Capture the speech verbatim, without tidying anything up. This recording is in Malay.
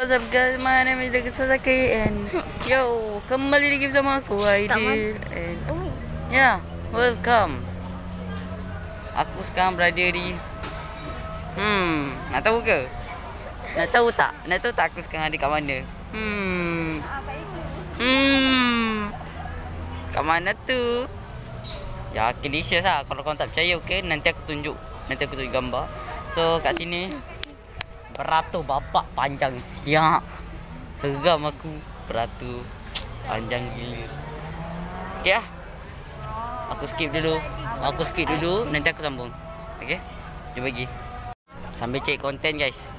What's up guys, my name is Dagi Sasaki and yo, kembali lagi bersama aku Aidil and ya, yeah, welcome. Aku sekarang berada di Hmm, nak tahu ke? Nak tahu tak? Nak tahu tak aku sekarang ada kat mana? Hmm. Hmm. Kat mana tu? Ya, delicious lah. Kalau korang tak percaya, okay, nanti aku tunjuk. Nanti aku tunjuk gambar. So, kat sini beratur bapak panjang siap. Seram aku. Beratur panjang gila. Okay lah. Aku skip dulu. Aku skip dulu. Nanti aku sambung. Okay. Jumpa lagi. Sambil cek konten guys.